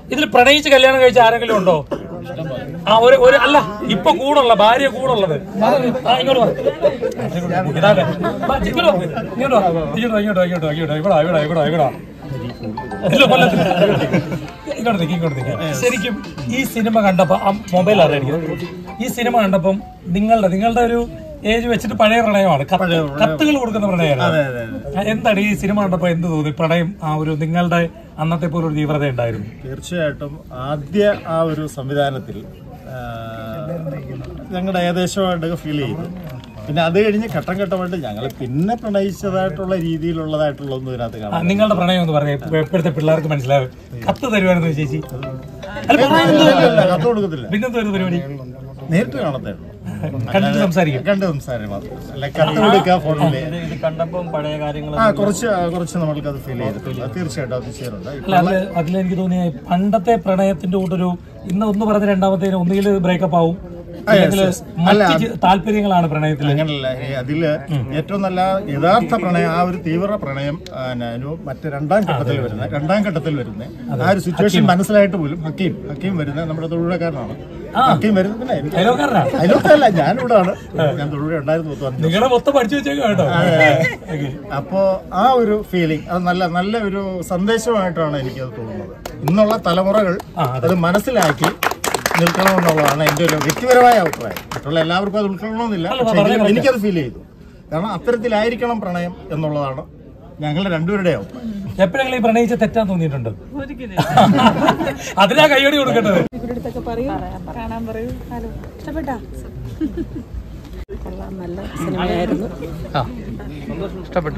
ഇതിൽ പ്രണയിച്ച് കല്യാണം കഴിച്ച ആരെങ്കിലും ഉണ്ടോ? ആ ഒരു അല്ല ഇപ്പൊ കൂടുള്ള ഭാര്യ കൂടുള്ളത് ശരിക്കും ഈ സിനിമ കണ്ടപ്പോ മൊബൈൽ അറിയാം, ഈ സിനിമ കണ്ടപ്പം നിങ്ങളുടെ ഒരു ഏജ് വെച്ചിട്ട് പഴയ പ്രണയമാണ്, കത്തുകൾ കൊടുക്കുന്ന പ്രണയമാണ്. എന്താണ് ഈ സിനിമ കണ്ടപ്പോ എന്ത് തോന്നി? പ്രണയം ആ ഒരു നിങ്ങളുടെ അന്നത്തെ പോലെ ഒരു തീവ്രത ഉണ്ടായിരുന്നു? തീർച്ചയായിട്ടും ആദ്യ ആ ഒരു സംവിധാനത്തിൽ ഞങ്ങളുടെ ഏകദേശമായിട്ട് ഫീൽ ചെയ്തു. പിന്നെ അത് കഴിഞ്ഞ് ഘട്ടം ഘട്ടമായിട്ട് ഞങ്ങൾ പിന്നെ പ്രണയിച്ചതായിട്ടുള്ള രീതിയിലുള്ളതായിട്ടുള്ള ഒന്നും ഇതിനകത്ത് കാണാം. നിങ്ങളുടെ പ്രണയം എന്ന് പറഞ്ഞാൽ ഇപ്പോഴത്തെ പിള്ളേർക്ക് മനസ്സിലാവും. കത്ത് തരുവായിരുന്നു ചേച്ചി? കത്ത് കൊടുക്കത്തില്ല. പിന്നെന്താ പരിപാടി? നേരിട്ട് കാണത്തേ ഉള്ളൂ, കണ്ടിട്ട് സംസാരിക്കും. കണ്ട് സംസാരം മാത്രം അല്ല, കത്ത് കൊടുക്കുക ഫോണില്. കണ്ടപ്പം പഴയ കാര്യങ്ങൾ കുറച്ച് നമ്മൾക്ക് അത് ഫീൽ ചെയ്തിട്ടില്ല. തീർച്ചയായിട്ടും അത് ചെയ്യാറുണ്ട്. അതിലെനിക്ക് തോന്നിയ പണ്ടത്തെ പ്രണയത്തിന്റെ കൂട്ടൊരു ഇന്ന് ഒന്ന് പറഞ്ഞ രണ്ടാമത്തേന് ഒന്നുകിൽ ബ്രേക്കപ്പ് ആവും, താല്പര്യങ്ങളാണ് പ്രണയത്തിൽ. അങ്ങനല്ല, അതില് ഏറ്റവും നല്ല യഥാർത്ഥ പ്രണയം, ആ ഒരു തീവ്ര പ്രണയം മറ്റേ രണ്ടാം ഘട്ടത്തിൽ വരുന്ന ആ ഒരു സിറ്റുവേഷൻ മനസ്സിലായിട്ട് പോലും ഹക്കീം വരുന്ന നമ്മുടെ തൊഴിലുകാരനാണ്. ഹക്കീം വരുന്നത് പിന്നെ അയലോക്കല്ല, ഞാനിവിടെ ആണ്, ഞാൻ തൊഴിലുടെ ഉണ്ടായിരുന്നു. അപ്പോ ആ ഒരു ഫീലിംഗ് അത് നല്ല ഒരു സന്ദേശമായിട്ടാണ് എനിക്കത് തോന്നുന്നത്. ഇന്നുള്ള തലമുറകൾ അത് മനസ്സിലാക്കി നിൽക്കണമെന്നുള്ളതാണ് എൻ്റെ ഒരു വ്യക്തിപരമായ അഭിപ്രായം. മറ്റുള്ള എല്ലാവർക്കും അത് ഉൾക്കൊള്ളണമെന്നില്ല, പക്ഷേ എനിക്കത് ഫീൽ ചെയ്തു. കാരണം അത്തരത്തിലായിരിക്കണം പ്രണയം എന്നുള്ളതാണ് ഞങ്ങളുടെ രണ്ടുപേരുടെയും അഭിപ്രായം. എപ്പോഴെങ്കിലും ഈ പ്രണയിച്ച തെറ്റാൻ തോന്നിയിട്ടുണ്ട്? അതിനാ കൈയടി കൊടുക്കേണ്ടത്. നല്ല സിനിമയായിരുന്നു, ഇഷ്ടപ്പെട്ടു.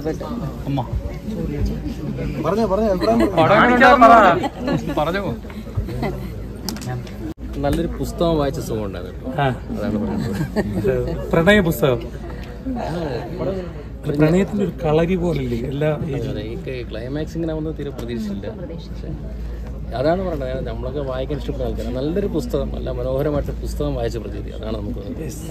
നല്ലൊരു പുസ്തകം വായിച്ച സുഖം ഉണ്ടായിരുന്നു, അതാണ് പറയുന്നത്. പ്രണയ പുസ്തകം പ്രണയത്തിന്റെ ഒരു കളരി പോലല്ലേ എല്ലാ ഈ ക്ലൈമാക്സ് ഇങ്ങനെ ആവുന്നത് തീരെ പ്രതീക്ഷിച്ചില്ല. അതാണ് പറയുന്നത്, നമ്മളൊക്കെ വായിക്കാൻ ഇഷ്ടപ്പെടുന്ന ആൾക്കാരാണ്. നല്ലൊരു പുസ്തകം, നല്ല മനോഹരമായിട്ട് പുസ്തകം വായിച്ച പ്രതീതി, അതാണ് നമുക്ക്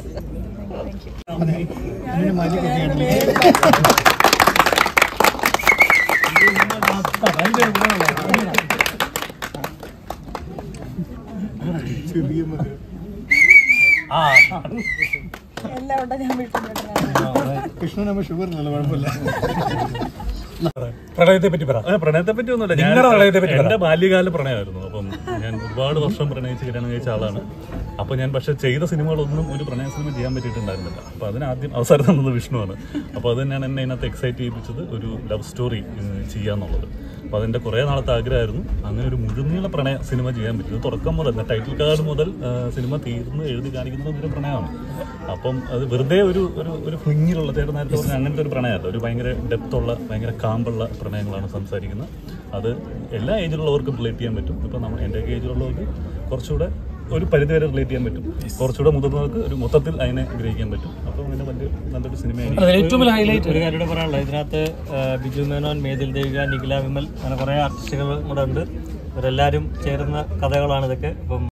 കൃഷ്ണനമ്മ ഷുഗർ നല്ല കുഴപ്പമില്ല. പ്രണയത്തെ പറ്റി പറ. പ്രണയത്തെ പറ്റി ഒന്നുമില്ല, എന്റെ ബാല്യകാല പ്രണയമായിരുന്നു. അപ്പം ഞാൻ ഒരുപാട് വർഷം പ്രണയിച്ച് കല്യാണം കഴിച്ച ആളാണ്. അപ്പോൾ ഞാൻ പക്ഷേ ചെയ്ത സിനിമകളൊന്നും ഒരു പ്രണയ സിനിമ ചെയ്യാൻ പറ്റിയിട്ടുണ്ടായിരുന്നില്ല. അപ്പോൾ അതിനാദ്യം അവസരം തന്നത് വിഷ്ണുവാണ്. അപ്പോൾ അത് തന്നെയാണ് എന്നെ ഇതിനകത്ത് എക്സൈറ്റ് ചെയ്യിപ്പിച്ചത്, ഒരു ലവ് സ്റ്റോറി ചെയ്യാന്നുള്ളത്. അപ്പോൾ അതിൻ്റെ കുറേ നാളത്തെ ആഗ്രഹമായിരുന്നു അങ്ങനെ ഒരു മുഴുനീള പ്രണയ സിനിമ ചെയ്യാൻ പറ്റുന്നത്. തുടക്കം മുതൽ ടൈറ്റിൽ കാർഡ് മുതൽ സിനിമ തീർന്ന് എഴുതി കാണിക്കുന്നത് ഒരു പ്രണയമാണ്. അപ്പം അത് വെറുതെ ഒരു ഫ്ലിങ്ങിലുള്ള ചേട്ടൻ നേരത്തെ പറഞ്ഞാൽ അങ്ങനത്തെ ഒരു പ്രണയമല്ല, ഒരു ഭയങ്കര ഡെപ്തുള്ള ഭയങ്കര കാമ്പുള്ള പ്രണയങ്ങളാണ് സംസാരിക്കുന്നത്. അത് എല്ലാ ഏജിലുള്ളവർക്കും റിലേറ്റ് ചെയ്യാൻ പറ്റും. ഇപ്പം എൻ്റെ ഏജിലുള്ളവർക്ക് കുറച്ചുകൂടെ ഒരു പരിധിവരെ റിലേറ്റ് ചെയ്യാൻ പറ്റും, കുറച്ചുകൂടെ മുതിർന്നവർക്ക് ഒരു മൊത്തത്തിൽ അതിനെ ഗ്രഹിക്കാൻ പറ്റും. അപ്പോൾ അങ്ങനെ നല്ലൊരു സിനിമയായിരിക്കും. ഏറ്റവും ഹൈലൈറ്റ് ഒരു കാര്യം പറയാനുള്ളത്, ഇതിനകത്ത് ബിജു മേനോൻ, മേതിൽ ദേവിക, നിഖില വിമൽ അങ്ങനെ കുറേ ആർട്ടിസ്റ്റുകൾ കൂടെ ഉണ്ട്. ഇവരെല്ലാവരും ചേരുന്ന കഥകളാണ് ഇതൊക്കെ. ഇപ്പം